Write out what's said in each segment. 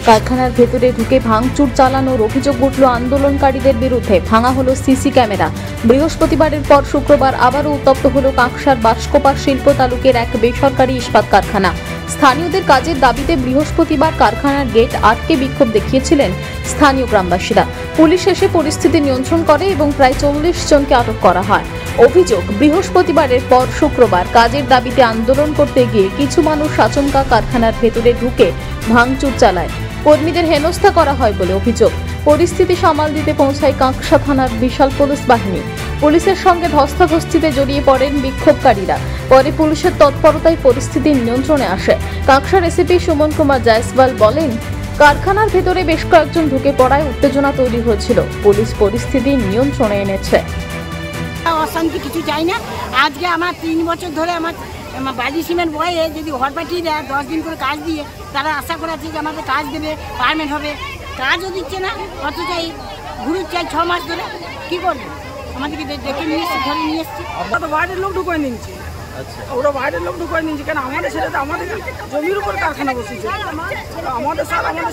কারখানার ভেতরে ঢুকে ভাঙচুর চালানোর অভিযোগ উঠল আন্দোলনকারীদের বিরুদ্ধে। ভাঙা হলো সিসি ক্যামেরা। বৃহস্পতিবারের পর শুক্রবার আবারও উত্তপ্ত হলো কাঁকসার বাঁশকোপার শিল্প তালুকের এক বেসরকারি ইস্পাত কারখানা। স্থানীয়দের কাজের দাবিতে বৃহস্পতিবার কারখানার গেট আটকে বিক্ষোভ দেখিয়েছিলেন স্থানীয় গ্রামবাসীরা। পুলিশ এসে পরিস্থিতি নিয়ন্ত্রণ করে এবং প্রায় 40 জনকে আটক করা হয়। অভিযোগ, বৃহস্পতিবারের পর শুক্রবার কাজের দাবিতে আন্দোলন করতে গিয়ে কিছু মানুষ আচমকা কারখানার ভেতরে ঢুকে ভাঙচুর চালায়। কর্মীদের হেনস্থা করা হয় বলে অভিযোগ। পরিস্থিতি সামাল দিতে পৌঁছায় কাঁকসা থানার বিশাল পুলিশ বাহিনী। পুলিশের সঙ্গে ধস্তাধস্তিতে জড়িয়ে পড়েন বিক্ষোভকারীরা। পরে পুলিশের তৎপরতায় পরিস্থিতি নিয়ন্ত্রণে আসে। কাঁকসার এসিপি সুমন কুমার জয়সওয়াল বলেন, কারখানার ভেতরে বেশ কয়েকজন ঢুকে পড়ায় উত্তেজনা তৈরি হয়েছিল। পুলিশ পরিস্থিতি নিয়ন্ত্রণে এনেছে। অশান্তি কিছু চাই না। আজকে আমার 3 বছর ধরে আমার বালি সিমেন্ট বয়ে যদি ঘর পাঠিয়ে দেয় 10 দিন করে কাজ দিয়ে, তারা আশা করে আছে যে আমাদের কাজ দেবে, পারমেন্ট হবে। কাজও দিচ্ছে না, অথচ এই ঘুরে চাই 6 মাস ধরে। কী করবে? আমাদেরকে দেখে নিয়ে এসছে, ধরে নিয়ে এসছে। আমরা তো বাইরের লোক ঢুকিয়ে নিচ্ছি। ওরা বাইরের লোক ঢুকিয়ে নিচ্ছি কেন? আমাদের ছেলেটা আমাদের জমির উপর কারখানা বসেছে। আমাদের স্যার আমাদের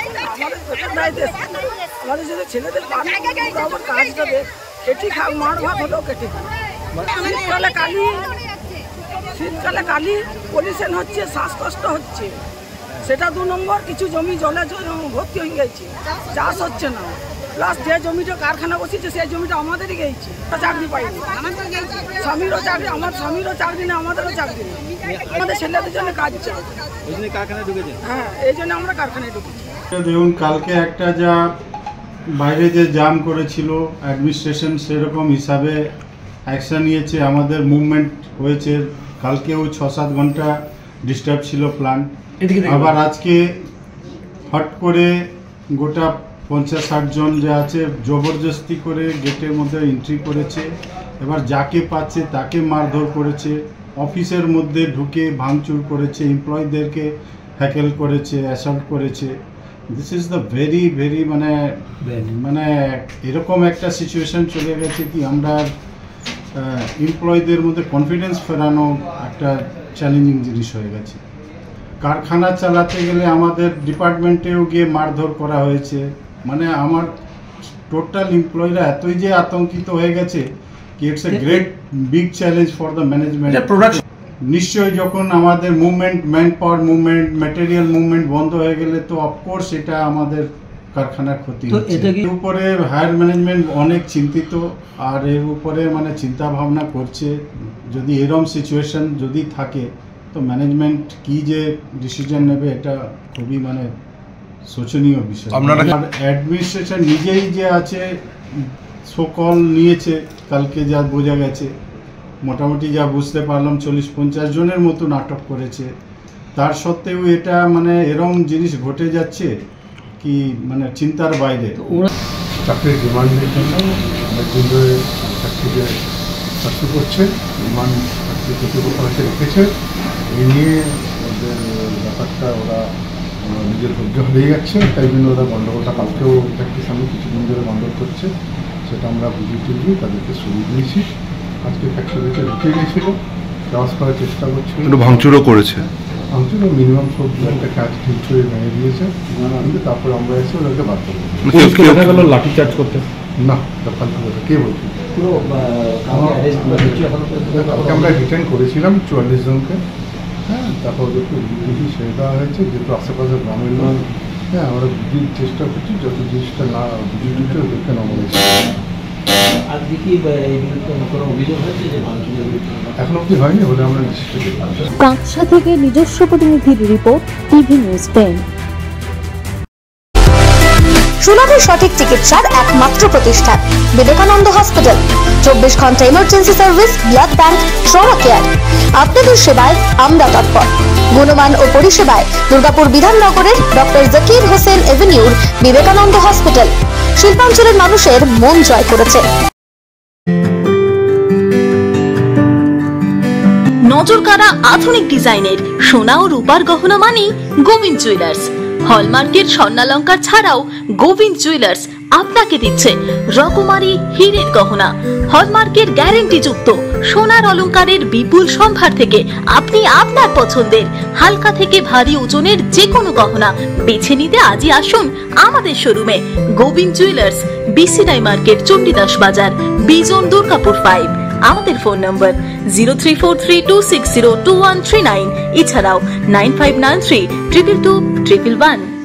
আমাদের ছেলেদের কাজটা দেয়, কেটে খাক, মার ভাত হলেও কেটে খাক। শীতকালে কালি পলিউশন হচ্ছে, শ্বাসকষ্ট হচ্ছে, সেটা 2 নম্বর। কিছু জমি জলে ভর্তি হয়ে গেছে, চাষ হচ্ছে না। প্লাস যে জমিটা কারখানা বসেছে সেই জমিটা আমাদেরই গেছে, চাকরি পাইনি। স্বামীরও চাকরি, আমার স্বামীরও চাকরি নেই, আমাদেরও চাকরি নেই। আমাদের ছেলেদের জন্য কাজ চাই। হ্যাঁ, এই জন্য আমরা কারখানায় ঢুকেছি। দেখুন, কালকে একটা যা বাইরে যে জাম করেছিল অ্যাডমিনিস্ট্রেশন, সেরকম হিসাবে অ্যাকশন নিয়েছে, আমাদের মুভমেন্ট হয়েছে। কালকেও 6-7 ঘন্টা ডিস্টার্ব ছিল প্ল্যান্ট। আবার আজকে হট করে গোটা 50-60 জন যে আছে জবরদস্তি করে গেটের মধ্যে এন্ট্রি করেছে। এবার যাকে পাচ্ছে তাকে মারধর করেছে, অফিসের মধ্যে ঢুকে ভাঙচুর করেছে, এমপ্লয়ীদেরকে হ্যাকেল করেছে, অ্যাসল্ট করেছে। This is the very very মানে এরকম একটা সিচুয়েশন চলে গেছে কি আমরা এমপ্লয়ীদের মধ্যে কনফিডেন্স ফেরানো একটা চ্যালেঞ্জিং জিনিস হয়ে গেছে। কারখানা চালাতে গেলে আমাদের ডিপার্টমেন্টেও গিয়ে মারধর করা হয়েছে। মানে আমার টোটাল এমপ্লয়িরা এতই যে আতঙ্কিত হয়ে গেছে কি it's a great big challenge for the management. নিশ্চয়ই যখন আমাদের movement, man power movement, material movement বন্ধ হয়ে গেলে তো অফকোর্স এটা আমাদের কারখানার ক্ষতি হচ্ছে। এর উপরে হায়ার ম্যানেজমেন্ট অনেক চিন্তিত, আর এর উপরে মানে চিন্তা ভাবনা করছে যদি এরকম সিচুয়েশন যদি থাকে তো ম্যানেজমেন্ট কি যে ডিসিশন নেবে, এটা খুবই মানে শোচনীয় বিষয়। অ্যাডমিনিস্ট্রেশন নিজেই যে আছে সকল নিয়েছে, কালকে যা বোঝা গেছে মোটামুটি যা বুঝতে পারলাম 40-50 জনের মতো নাটক করেছে। তার সত্ত্বেও এটা মানে এরকম জিনিস ঘটে যাচ্ছে কি মানে চিন্তার বাইরে। চাকরির ডিমান্ডের জন্য অনেকদিন ধরে চাকরিতে চাকরি করছে, ডিমান্ড চাকরি কর্তৃপক্ষ রেখেছে। এই নিয়ে ওদের ব্যাপারটা ওরা নিজের ধৈর্য হারিয়ে যাচ্ছে, তাই জন্য ওরা গণ্ডগোলটা কালকেও ফ্যাক্টরির সামনে কিছুদিন ধরে গণ্ডগোল করছে। সেটা আমরা বুঝিয়ে টুঝিয়ে তাদেরকে সরিয়ে দিয়েছি। আজকে ফ্যাক্টরিতে ঢুকে গিয়েছিল, ক্রস করার চেষ্টা করছিল, ভাঙচুরও করেছে। ভাঙচুরও মিনিমাম সব একটা কাজ ঠিক করে ভেঙে দিয়েছে, কিন্তু তারপরে আমরা এসে ওদেরকে বাদ করবো। লাঠি চার্জ করতে না, ফালতু কথা কে বলছি। আমরা ডিটেন করেছিলাম 44 জনকে। হ্যাঁ, তারপর ওদেরকে বুঝি ছেড়ে দেওয়া হয়েছে, যেহেতু আশেপাশের গ্রামের লোক। হ্যাঁ, আমরা বুঝির চেষ্টা করছি, যত জিনিসটা না বুঝিয়ে দিচ্ছে ওদেরকে নমনে। এখন অব্দি হয়নি বলে আমরা নিশ্চিত। কাঁকসা থেকে নিজস্ব প্রতিনিধির রিপোর্ট, টিভি নিউজ 10। সুলভে সঠিক চিকিৎসার একমাত্র প্রতিষ্ঠান বিবেকানন্দ হসপিটাল। 24 ঘন্টা emergency service, blood bank, trauma care. আপনাদের সেবায় আমরা তৎপর। গুণমান ও পরিষেবায় দুর্গাপুর বিধাননগরের ডক্টর জাকির হোসেন এভিনিউর বিবেকানন্দ হসপিটাল শিল্পাঞ্চলের মানুষের মন জয় করেছে। নজরকাড়া আধুনিক ডিজাইনের সোনা ও রূপার গহনা মানেই গোবিন্দ জুয়েলার্স। হলমার্কের স্বর্ণালঙ্কার ছাড়াও গোবিন্দ জুয়েলার্স আপনাকে দিচ্ছে রকমারি হীরের গহনা, হলমার্কের গ্যারেন্টি যুক্ত সোনার অলংকারের বিপুল সম্ভার থেকে আপনি আপনার পছন্দের হালকা থেকে ভারী ওজনের যে কোনো গহনা বেছে নিতে আজই আসুন আমাদের শোরুমে। Gobinda jewellers, BCI market, Chandidas Bazar, Bijan, Durgapur 5। আমাদের ফোন নম্বর 034326021139, এছাড়াও 9593222111।